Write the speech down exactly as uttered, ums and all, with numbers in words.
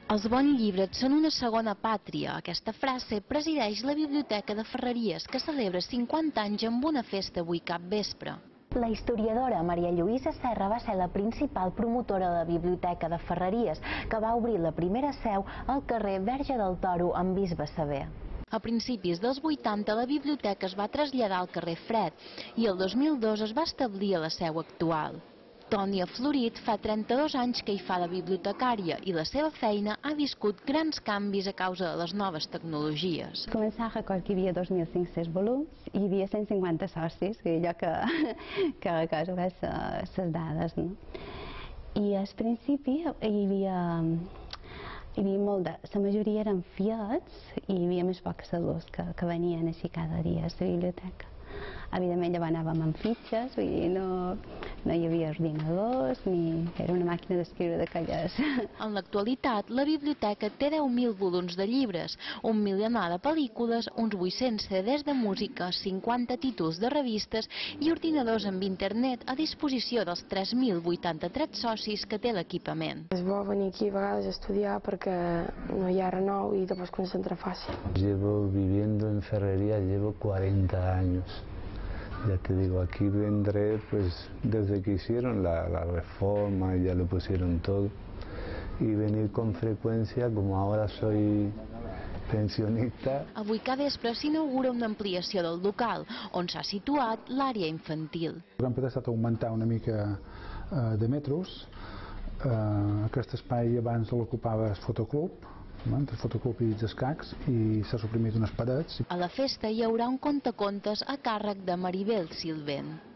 Els bons llibres són una segona pàtria. Aquesta frase presideix la Biblioteca de Ferreries, que celebra cinquanta anys amb una festa avui cap vespre. La historiadora Maria Lluïsa Serra va ser la principal promotora de la Biblioteca de Ferreries, que va obrir la primera seu al carrer Verge del Toro amb Bisbe Sever. A principis dels vuitanta la biblioteca es va traslladar al carrer Fred i el dos mil dos es va establir a la seu actual. Tònia Florit fa trenta-dos anys que hi fa de bibliotecària i la seva feina ha viscut grans canvis a causa de les noves tecnologies. Començar a record que hi havia dos mil cinc-cents volums i hi havia cent cinquanta socis, que allò que, que recordo és les dades. No? I al principi hi havia, hi havia molt de... La majoria eren fiats i hi havia més pocs adults que, que venien així cada dia a la biblioteca. Evidentment llavors anàvem amb fitxes, vull dir, no, no hi havia ordinadors, ni era una màquina d'escriure d'aquelles. En l'actualitat, la biblioteca té deu mil volums de llibres, un milionar de pel·lícules, uns vuit-cents ce des de música, cinquanta títols de revistes i ordinadors amb internet a disposició dels tres mil vuitanta-tres socis que té l'equipament. És bo venir aquí a vegades a estudiar perquè no hi ha res nou i te pots concentrar fàcil. Llevo viviendo en Ferrería, llevo cuarenta años. Ya te digo, aquí vendré pues desde que hicieron la, la reforma, ya lo pusieron todo, y venir con frecuencia, como ahora soy pensionista. Avui cada vespre s'inaugura una ampliació del local, on s'ha situat l'àrea infantil. Hem pensat augmentar una mica eh, de metres. Eh, aquest espai abans l'ocupava el fotoclub, entre el fotoclub i els escacs, i s'ha suprimit unes parets. A la festa hi haurà un contacontes a càrrec de Maribel Silvent.